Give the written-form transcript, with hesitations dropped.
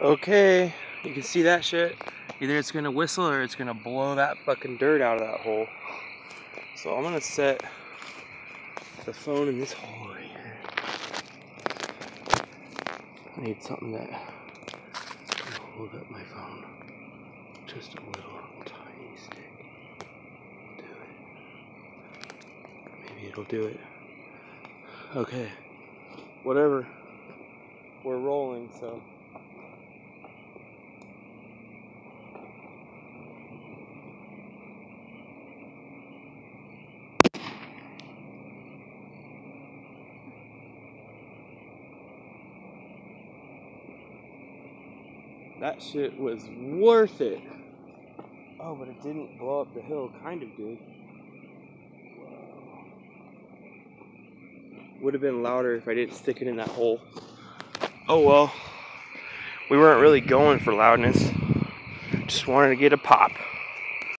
Okay, you can see that shit. Either it's gonna whistle or it's gonna blow that fucking dirt out of that hole. So I'm gonna set the phone in this hole right here. I need something that can hold up my phone. Just a little tiny stick. Do it. Maybe it'll do it. Okay. Whatever. We're rolling, so. That shit was worth it. Oh, but it didn't blow up the hill. Kind of did. Whoa. Would have been louder if I didn't stick it in that hole. Oh well. We weren't really going for loudness. Just wanted to get a pop.